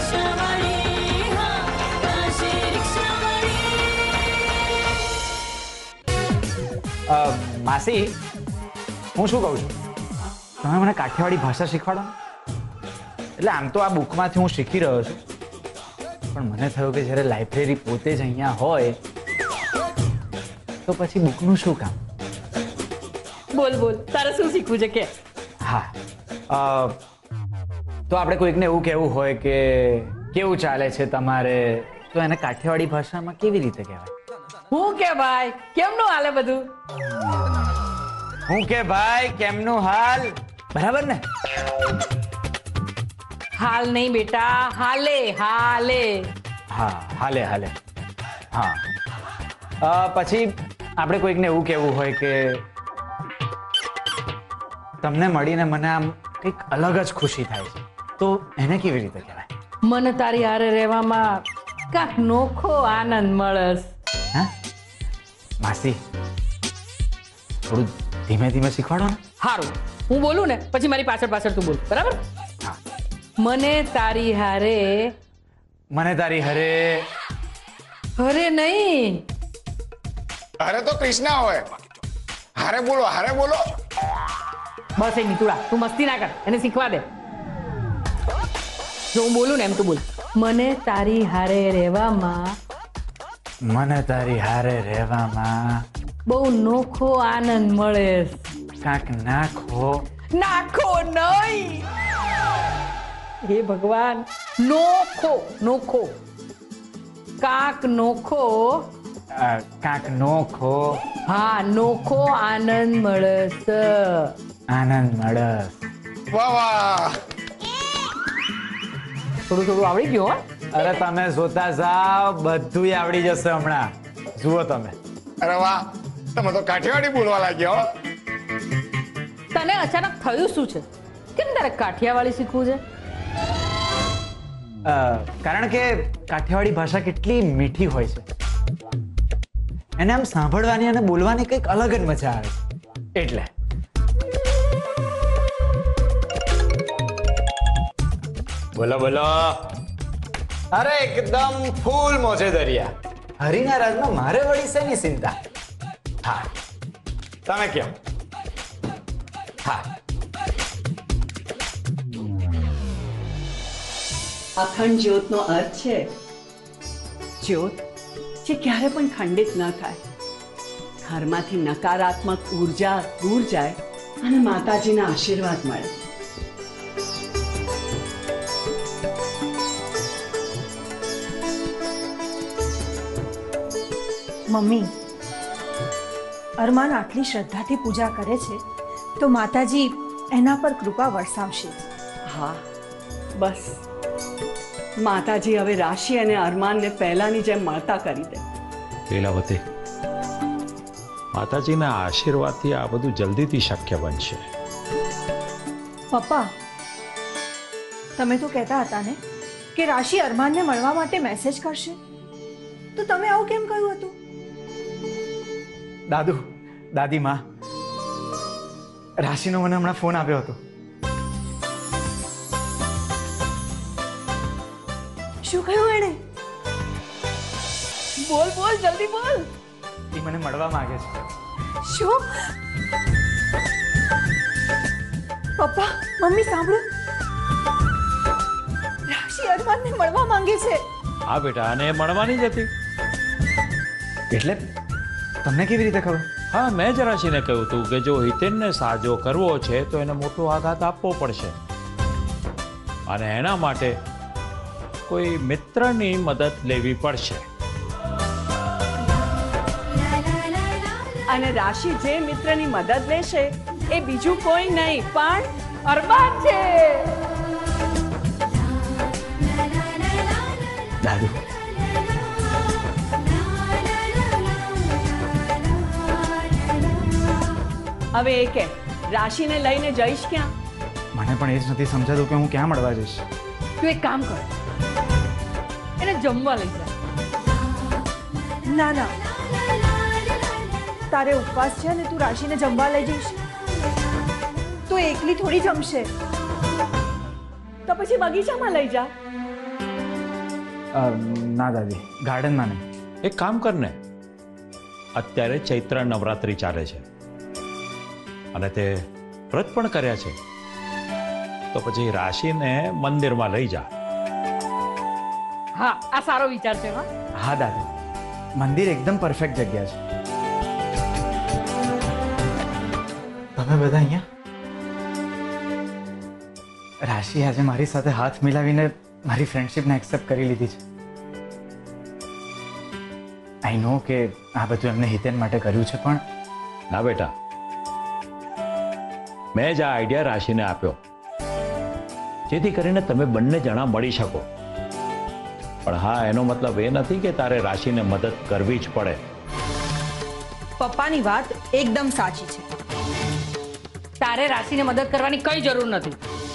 માસી, હું શું કહું છું, તમે મને કાઠિયાવાડી ભાષા શીખવાડો. એટલે આમ તો આ બુકમાંથી હું શીખી રહ્યો છું, પણ મને થયું કે જ્યારે લાઇબ્રેરી પોતે જ અહીંયા હોય તો પછી બુકનું શું કામ. બોલ બોલ, તારે શું શીખવું છે કે? હા, તો આપણે કોઈકને એવું કહેવું હોય કે કેવું ચાલે છે તમારે, તો એને કાઠિયાવાડી ભાષામાં કેવી રીતે કહેવાય? હું કે ભાઈ કેમનું હાલે બધું? હું કે ભાઈ કેમનું હાલ, બરાબર ને? હાલ નહીં બેટા, હાલે હાલે. હા, હાલે હાલે. હા, પછી આપણે કોઈકને એવું કહેવું હોય કે તમને મળીને મને આમ કંઈક અલગ જ ખુશી થાય છે, તો એને કેવી રીતે કહેવાય? મને તારી હારે રહેવામાં કાંક નોખો આનંદ મળે. હા માસી, થોડું ધીમે ધીમે શીખવાડો ને. સારું, હું બોલું ને પછી મારી પાછળ પાછળ તું બોલ, બરાબર? હા. મને તારી હારે. મને તારી હરે. હરે નહીં, અરે તો કૃષ્ણા હોય. હારે બોલો, હારે બોલો. બસ એ નીતુડા, તું મસ્તી ના કર, એને શીખવા દે. જો હું બોલું ને એમ તું બોલ. મને તારી હારે રહેવામાં. મને તારી હારે રહેવામાં બહુ નોખો આનંદ મળે. કાંક નાખો. નાખો નહીં, હે ભગવાન. નોખો, નોખો, કાંક નોખો. કાંક નોખો. હા, નોખો આનંદ મળે. આનંદ મળે. વાહ વાહ. થોડું થોડું આવડી ગયું. હો, અરે તમે જોતા જાઓ, બધું આવડી જશે હમણાં. જુઓ તમે. અરે વાહ, તમે તો કાઠિયાવાડી બોલવા લાગ્યા હો. તને અચાનક થયું શું છે? કેમ તારે કાઠિયાવાડી શીખવું છે? કારણ કે કાઠિયાવાડી ભાષા કેટલી મીઠી હોય છે, એને આમ સાંભળવાની અને બોલવાની કંઈક અલગ જ મજા આવે છે, એટલે. બોલો બોલો. અરે એકદમ ફૂલ મોજે દરિયા. હરિના રાજમાં મારે વળી શેની ચિંતા. હા, તમે કહો. હા. અખંડ જ્યોતનો અર્થ છે જ્યોત જે ક્યારે પણ ખંડિત ન થાય, ઘરમાંથી નકારાત્મક ઉર્જા દૂર જાય અને માતાજીના આશીર્વાદ મળે. મમ્મી, અરમાન આટલી શ્રદ્ધાથી પૂજા કરે છે તો માતાજી એના પર કૃપા વરસાવશે. હા, બસ માતાજી હવે રાશિ અને અરમાનને પહેલાની જેમ મળતા કરી દે. લીલાવતી, માતાજીના આશીર્વાદથી આ બધું જલ્દીથી શક્ય બનશે. પપ્પા, તમે તો કહેતા હતા ને કે રાશિ અરમાનને મળવા માટે મેસેજ કરશે, તો તમે આવું કેમ કહ્યું હતું? દાદુ, દાદી માં, રાશિનો મને હમણાં ફોન આવ્યો હતો. શું કહ્યું એણે? બોલ બોલ, જલ્દી બોલ. એ મને મળવા માંગે છે. શું? પપ્પા, મમ્મી સાંભળો, રાશિ અરમાનને મળવા માંગે છે. હા બેટા, અને એ મળવાની જ હતી. એટલે તમને કેવી રીતે ખબર? હા, મેં જ રાશિને કહ્યું હતું કે જો હિતેનને સાજો કરવો છે તો એને મોટો આઘાત આપવો પડશે, અને એના માટે કોઈ મિત્રની મદદ લેવી પડશે. અને રાશિ જે મિત્રની મદદ લેશે એ બીજું કોઈ નહીં પણ અરમાન છે. દાદુ, હવે એ કે રાશિને લઈને જઈશ ક્યાં? મને પણ એ જ નથી સમજાતું કે હું ક્યાં મળવા જઈશ. તું એક કામ કર, એને જમવા લઈ જા. ના ના, તારે ઉપવાસ છે અને તું રાશિને જમવા લઈ જઈશ તો એકલી થોડી જમશે. તો પછી બગીચામાં લઈ જા. ના દાદી, ગાર્ડનમાં નહીં. એક કામ કર ને, અત્યારે ચૈત્ર નવરાત્રિ ચાલે છે અને તે વ્રત પણ કર્યા છે, તો પછી રાશિને મંદિરમાં લઈ જા. હા, આ સારો વિચાર છે. હા, હા દાદી, મંદિર એકદમ પરફેક્ટ જગ્યા છે. તમે બધા અહીંયા? રાશિ આજે મારી સાથે હાથ મિલાવીને મારી ફ્રેન્ડશિપને એક્સેપ્ટ કરી લીધી છે. આઈ નો કે આ બધું એમને હિતેન માટે કર્યું છે, પણ ના બેટા, મેં જ આ આઈડિયા રાશિને આપ્યો જેથી કરીને તમે બંને જણા મળી શકો. પણ હા, એનો મતલબ એ નથી કે તારે રાશિને મદદ કરવી જ પડે. પપ્પાની વાત એકદમ સાચી છે. તારે રાશિને મદદ કરવાની કઈ જરૂર નથી.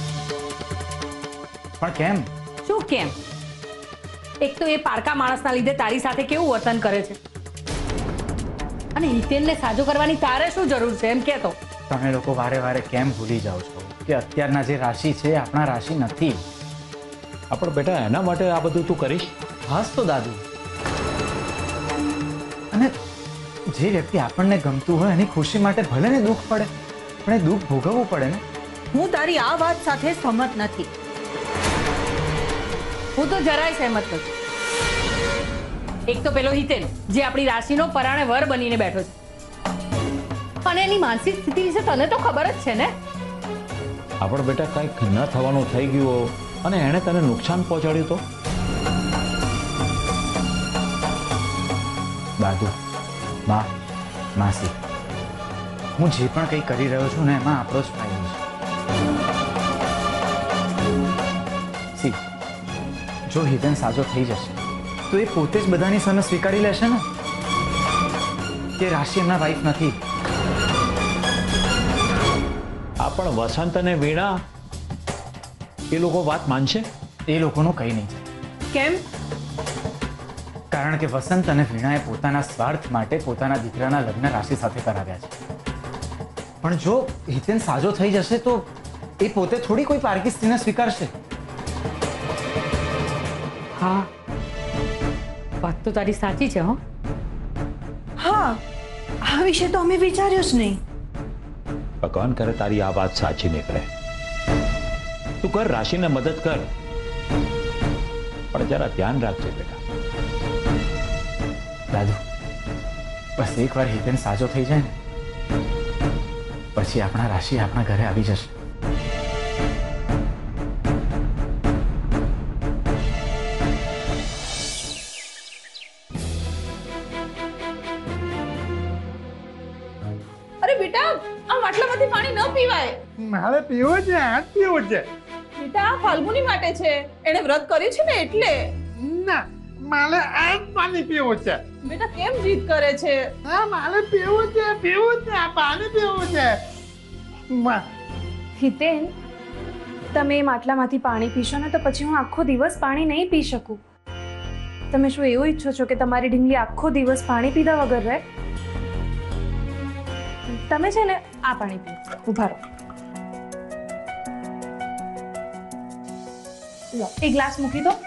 પણ કેમ? શું કેમ? એક તો એ પારકા માણસના લીધે તારી સાથે કેવું વર્તન કરે છે, અને હિતેનને સાજો કરવાની તારે શું જરૂર છે એમ કહેતો. તમે લોકો વારે વારે કેમ ભૂલી જાઓ છો કે અત્યારના જે રાશિ છે આપણા રાશિ નથી? પણ બેટા, એના માટે આ બધું તું કરીશ? હાસ તો દાદુ. અને જે વ્યક્તિ આપણને ગમતું હોય એની ખુશી માટે ભલે ને દુઃખ પડે, પણ એ દુઃખ ભોગવવું પડે ને. હું તારી આ વાત સાથે સહમત નથી. હું તો જરાય સહેમત નથી. એક તો પેલો હિતેન જે આપણી રાશિનો પરાણે વર બનીને બેઠો છે, અને એની માનસિક સ્થિતિ વિશે તને તો ખબર જ છે ને. પણ બેટા, કંઈક ન થવાનું થઈ ગયું અને એણે તને નુકસાન પહોંચાડ્યું તો? દાદુ, બા, માસી, હું જે પણ કંઈ કરી રહ્યો છું ને એમાં આપણો જ ફાયદો છે. સી, જો હિતેન સાજો થઈ જશે તો એ પોતે જ બધાની સામે સ્વીકારી લેશે ને કે રાશિ એમના વાઈફ નથી. પણ વસંત અને વીણા એ લોકો વાત માનશે? એ લોકોનું કંઈ નહીં. કેમ? કારણ કે વસંત અને વીણાએ પોતાના સ્વાર્થ માટે પોતાના દીકરાના લગ્ન રાશિ સાથે કરાવ્યા છે. પણ જો હિતેન સાજો થઈ જશે તો એ પોતે થોડી કોઈ પારકી સ્ત્રીને સ્વીકારશે. હા, વાત તો તારી સાચી છે. હો, હા, આ વિશે તો અમે વિચાર્યું જ નહીં. ભગવાન કરે તારી આ વાત સાચી નીકળે. તું કર, રાશિને મદદ કર, પણ જરા ધ્યાન રાખજે બેટા. દાદુ, બસ એકવાર હિતેન સાજો થઈ જાય ને પછી આપણા રાશિ આપણા ઘરે આવી જશે. અરે બેટા, આ માટલામાંથી પાણી ન પીવાય. મારે પીવું છે, આ જ પીવું છે. બેટા, આ ફાલ્ગુની માટે છે. એણે વ્રત કર્યું છે ને એટલે. ના, મારે આ જ પાણી પીવું છે. બેટા, કેમ જીદ કરે છે? હા, મારે પીવું છે, આ પાણી પીવું છે. હિતેન, તમે એ માટલામાંથી પાણી પીશો ને તો પછી હું આખો દિવસ પાણી નહીં પી શકું. તમે શું એવું ઈચ્છો છો કે તમારી ઢીંગલી આખો દિવસ પાણી પીધા વગર રહે? તમે છે ને આ પાણી પીઓ. ઉભા રહો. લો, એક ગ્લાસ મૂકી દો.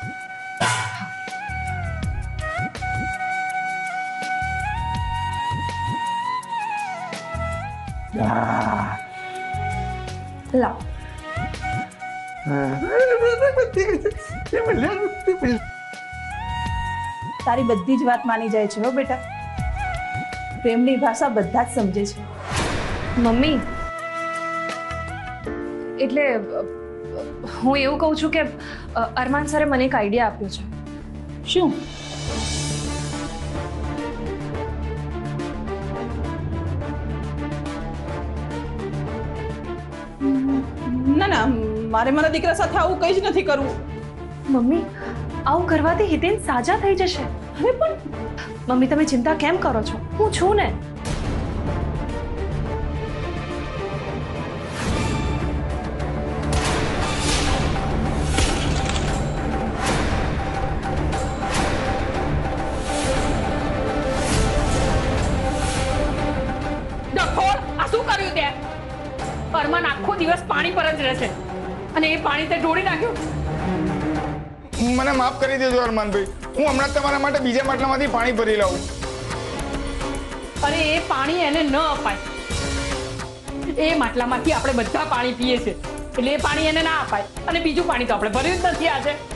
લાવ. તારી બધી જ વાત માની જાય છે હો બેટા. પ્રેમની ભાષા બધા જ સમજે છે. મમ્મી, એટલે હું એવું કહું છું કે અરમાન સરે મને એક આઈડિયા આપ્યો છે. શું? ના ના, મારે મારા દીકરા સાથે આવું કંઈ જ નથી કરવું. મમ્મી, આવું કરવાથી હિતેન સાજા થઈ જશે. હવે પણ મમ્મી, તમે ચિંતા કેમ કરો છો? હું છું ને. ડખોળ, આ શું કર્યું તે? અરમાન આખો દિવસ પાણી પર જ રહેશે અને એ પાણી તે ઢોળી નાખ્યું. મને માફ કરી દેજો અરમાનભાઈ. હું હમણાં જ તમારા માટે બીજા માટલામાંથી પાણી ભરી લાવું. અરે એ પાણી એને ન અપાય. એ માટલામાંથી આપણે બધા પાણી પીએ છીએ, એટલે એ પાણી એને ના અપાય. અને બીજું પાણી તો આપણે ભર્યું જ નથી આજે.